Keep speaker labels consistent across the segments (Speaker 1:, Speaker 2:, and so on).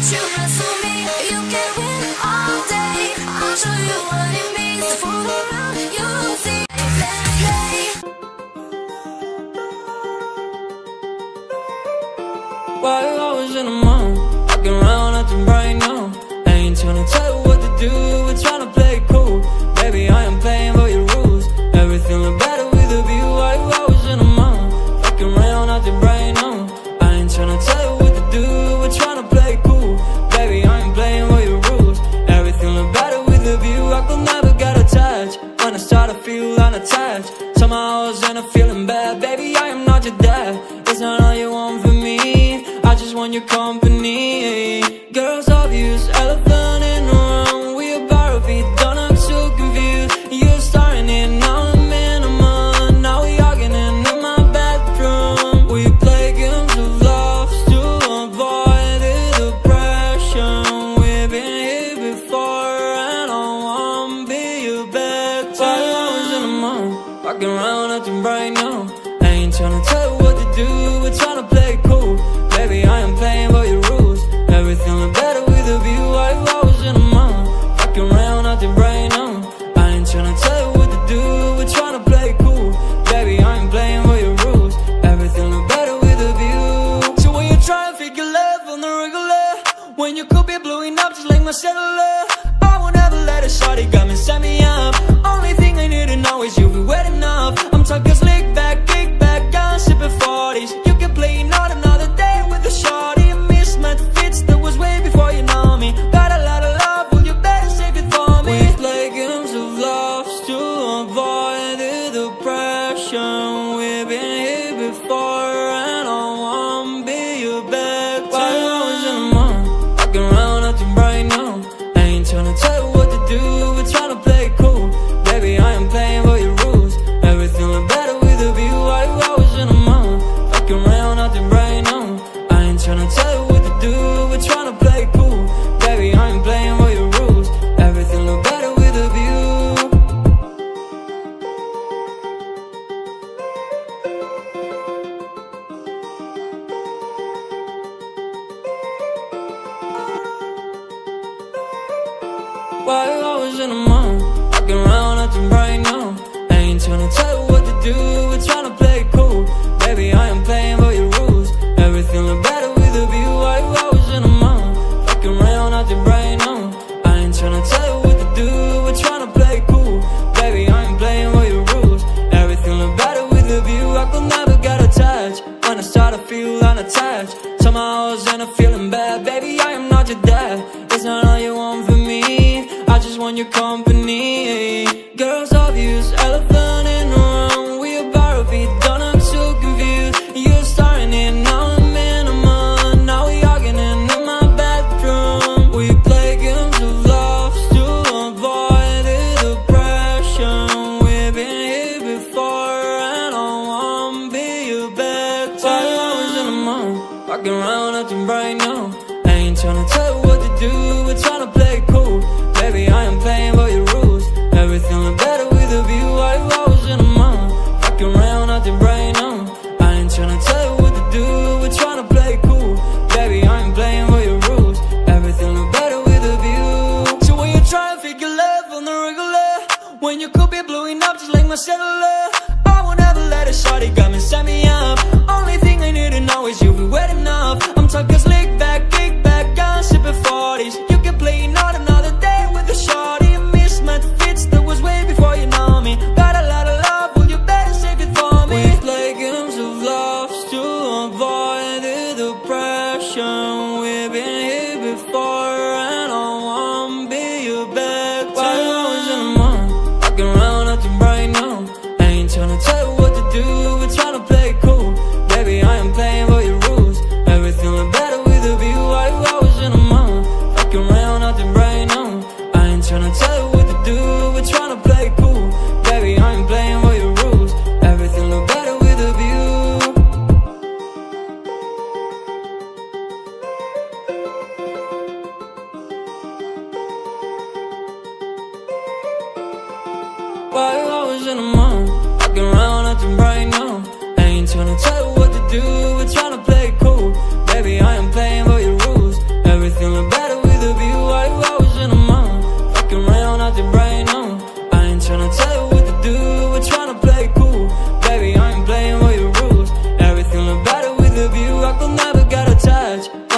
Speaker 1: you wrestle me, you can win all day. I'll show you what it means to fool around. You'll see. Let's play.
Speaker 2: While I was in the mall, walking around acting bright now. I ain't tryna tell you what to do, we're tryna play it cool. Baby, I am playing by your rules. Everything look better with a view. While I was in the mall, walking around acting bright now. I ain't tryna tell you what to do, we're tryna play it cool. Baby, I am playing by your rules. Everything look better with a view. I could never get attached. When I start to feel unattached, somehow I was in a feeling bad. Baby, I am not your dad. It's not all you want from me. I just want your company. Girls obvious, elephant in the room. We about to be done, I'm so confused. You're starting it, now I'm in a month. Now we arguing in my bedroom. We play games of love to avoid the depression. We've been here before and I wanna be your bed. While I was in the mall, walking around acting bright now. I ain't tryna tell you what to do, we're tryna play it cool. Baby, I am playing by your rules. Everything look better with a view. While I was in the mall, walking around acting bright now. I ain't tryna tell you what to do, we're tryna play it cool. Baby, I am playing by your rules. Everything look better with a view. So when you try and figure love on the regular, when you could be blowing up just like my cellular, I won't ever let it short, it got me, set me up. Only thing I need to know is you be wet enough. I'm talking slick back, kick back, I'm sipping 40s. You can play not another day with a shorty. A mismatch fits that was way before you know me. Got a lot of love, well you better save it for me. We play games of love to avoid the depression. We've been here before and I wanna be your bed. While I was in the mall, walking around acting bright now. I ain't tryna tell you what to do, we're tryna play it cool. Baby, I am playing by your rules. Everything look better with a view. While I was in the mall, walking around acting bright now. I ain't tryna tell you what to do, we're tryna play it cool. Baby, I am playing by your rules. Everything look better with a view. While I was in the mall, walking around acting bright now. I ain't tryna tell you what to do, we're tryna play it cool. Baby, I am playing by your rules. Everything look better with a view. While I was in the mall, walking around acting bright now. I ain't tryna tell you what to do, we're tryna play it cool. Baby, I am playing by your rules. Everything look better with a view. I could never get attached. When I start to feel unattached, somehow I was in a feeling bad. Baby, I am not your dad. It's not all you want from me. I just want your company. Girls obvious, elephant in the room. We about to be done, I'm so confused. You're starting it, now I'm in a month. Now we arguing in my bedroom. We play games of love to avoid the depression. We've been here before and I wanna be your bed. While I was in the mall, walking around acting bright now. I ain't tryna tell you what to do, we're tryna play it cool. Baby, I am playing by your rules. Everything look better with a view. While I was in the mall, walking around acting bright now. I ain't tryna tell you what to do, we're tryna play it cool. Baby, I am playing by your rules. Everything look better with a view. So when you try and figure love on the regular, when you could be blowing up just like my cellular, I won't ever let it short, it got me, set me up. Only thing I need to know is you be wet enough. I'm talking slick back, kick back, I'm sipping 40s. You can play not another day with a shorty. A mismatch fits that was way before you know me. Got a lot of love, well you better save it for me. We play games of love to avoid the depression. We've been here before and I wanna be your bed. While I was in the mall, walking around acting bright now. I ain't tryna tell you what to do, we're tryna play it cool. Baby, I am playing by your rules. Everything look better with a view. While I was in the mall, walking around acting bright now. I ain't tryna tell you what to do, we're tryna play it cool. Baby, I am playing by your rules. Everything look better with a view. While I was in the mall, walking around acting bright now. I ain't tryna tell you what to do, we're tryna play it cool. Baby, I am playing by your rules. Everything look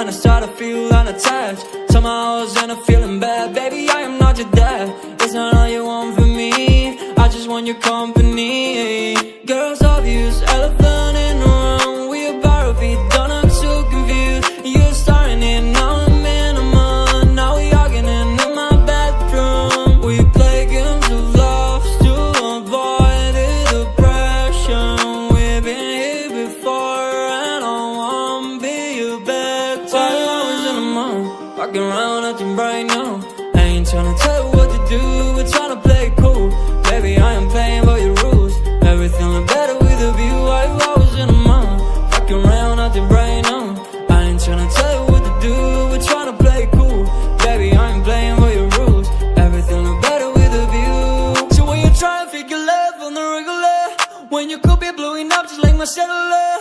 Speaker 2: I start to feel unattached. Somehow I was in a feeling bad. Baby, I am not your dad. It's not all you want from me, I just want your company. Girls obvious, elephant in the room. We about to be done, I'm so confused. You're starting it, now I'm in a month. Now we arguing in my bedroom. We play games of love to avoid the depression. We've been here before and I won't be your bed. 12 hours in a month, walking around acting bright now. I ain't tryna tell you what to do, we're tryna play it cool. Baby, I am playing by your rules. Everything look better with a view. 5 hours in a month, walking around acting bright now. I ain't tryna tell you what to do, we're tryna play it cool. Baby, I ain't playing by your rules. Everything look better with a view. So when you try and figure love on the regular, when you could be blowing up just like my cellular,